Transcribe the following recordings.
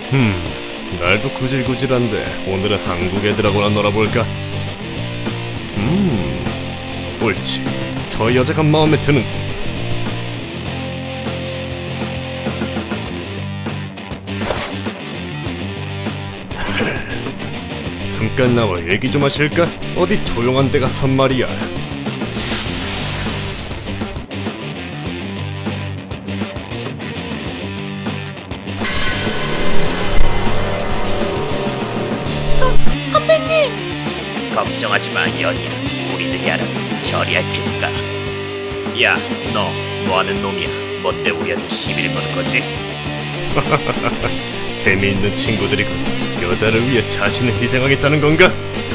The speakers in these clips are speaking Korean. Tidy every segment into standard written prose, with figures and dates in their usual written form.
날도 구질구질한데 오늘은 한국 애들하고나 놀아볼까? 옳지. 저 여자가 마음에 드는군. 잠깐 나와 얘기 좀 하실까? 어디 조용한 데 가서 말이야. 선배님! 걱정하지 마, 연희야. 우리들이 알아서 처리할 테니까. 야, 너 뭐하는 놈이야? 뭔데 우리한테 시비를 거는 거지? 재미있는 친구들이군. 여자를 위해 자신을 희생하겠다는 건가?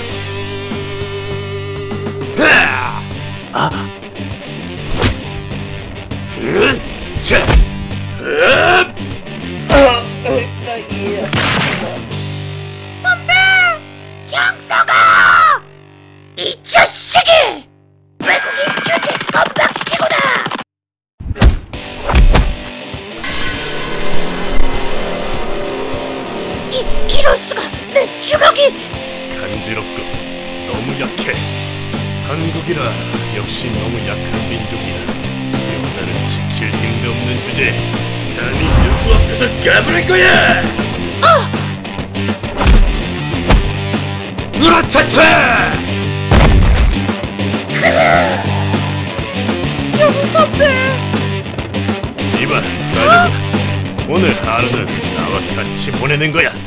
선배! 형사가! 이 자식이! 외국인 주제 건방지구나! 이럴 수가! 내 주먹이! 간지럽고 너무 약해. 한국이라 역시 너무 약한 민족이다. 여자를 지킬 힘도 없는 주제에 감히 누구 앞에서 까부는 거야! 으라차차! 영 선배! 이봐, 가자고. 오늘 하루는 나와 같이 보내는 거야.